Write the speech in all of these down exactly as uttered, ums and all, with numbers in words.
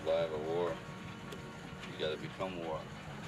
survive a war, you gotta become war.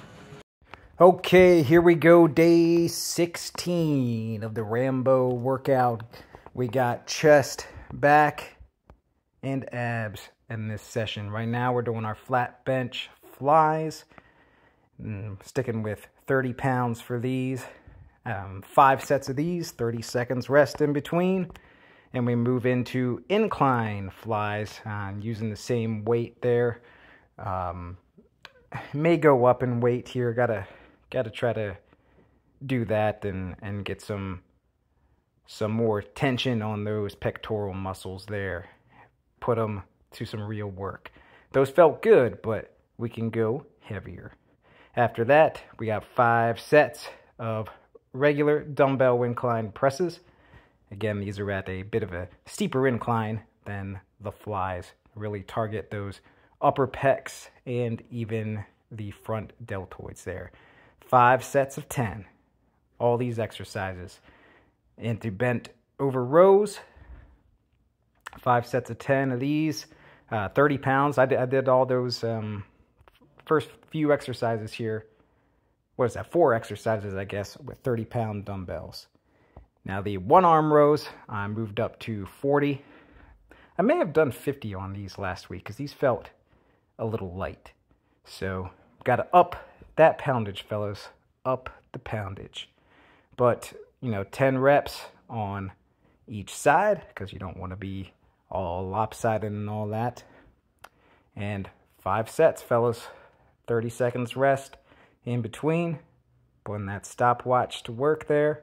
Okay, here we go, day sixteen of the Rambo workout. We got chest, back, and abs in this session. Right now, we're doing our flat bench flies. Mm, sticking with thirty pounds for these. Um, five sets of these, thirty seconds rest in between. And we move into incline flies, uh, using the same weight there. Um, may go up in weight here. Gotta, gotta try to do that and, and get some, some more tension on those pectoral muscles there. Put them to some real work. Those felt good, but we can go heavier. After that, we got five sets of regular dumbbell incline presses. Again, these are at a bit of a steeper incline than the flies. Really target those upper pecs and even the front deltoids there. Five sets of ten. All these exercises. Into bent over rows. Five sets of ten of these. Uh, thirty pounds. I did, I did all those um, first few exercises here. What is that? Four exercises, I guess, with thirty pound dumbbells. Now the one arm rows, I moved up to forty. I may have done fifty on these last week because these felt a little light. So got to up that poundage, fellas. Up the poundage. But, you know, ten reps on each side because you don't want to be all lopsided and all that. And five sets, fellas. thirty seconds rest in between. Putting that stopwatch to work there.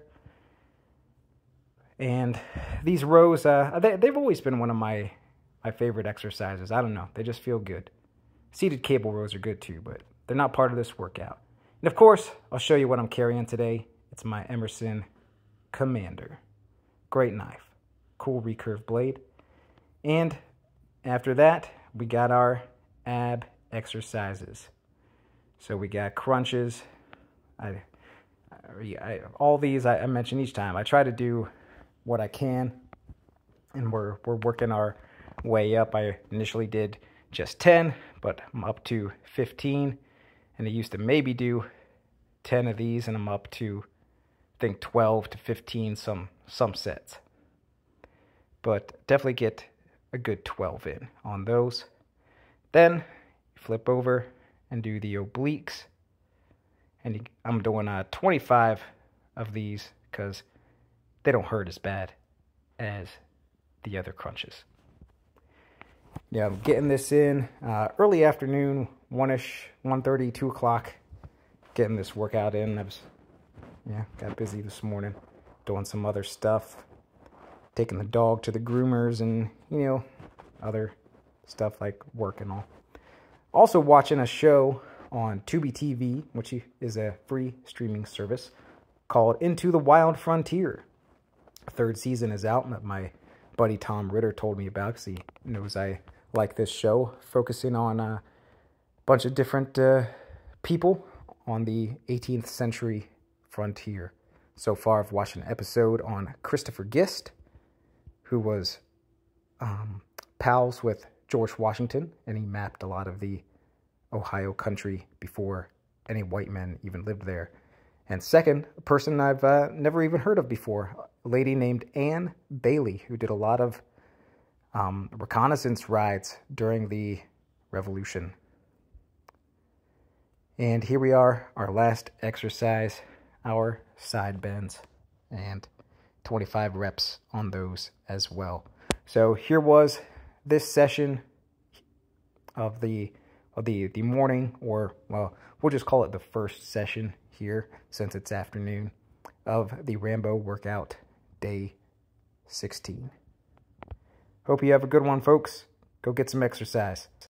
And these rows, uh, they, they've always been one of my, my favorite exercises. I don't know. They just feel good. Seated cable rows are good too, but they're not part of this workout. And of course, I'll show you what I'm carrying today. It's my Emerson Commander. Great knife. Cool recurve blade. And after that, we got our ab exercises. So we got crunches. I, I, I all these I, I mention each time. I try to do what I can, and we're we're working our way up. I initially did just ten, but I'm up to fifteen, and I used to maybe do ten of these, and I'm up to I think twelve to fifteen some some sets. But definitely get a good twelve in on those. Then flip over and do the obliques, and I'm doing uh, twenty-five of these because they don't hurt as bad as the other crunches. Yeah, I'm getting this in uh, early afternoon, one-ish, one thirty, two o'clock, getting this workout in. I was, yeah, got busy this morning doing some other stuff, taking the dog to the groomers and, you know, other stuff like work and all. Also watching a show on Tubi T V, which is a free streaming service, called Into the Wild Frontier. Third season is out that my buddy Tom Ritter told me about because he knows I like this show, focusing on a bunch of different uh, people on the eighteenth century frontier. So far, I've watched an episode on Christopher Gist, who was um, pals with George Washington, and he mapped a lot of the Ohio country before any white men even lived there. And second, a person I've uh, never even heard of before, a lady named Anne Bailey, who did a lot of um, reconnaissance rides during the Revolution. And here we are, our last exercise, our side bends, and twenty-five reps on those as well. So here was this session of the of the the morning, or well, we'll just call it the first session here since it's afternoon, of the Rambo workout day sixteen. Hope you have a good one, folks. Go get some exercise.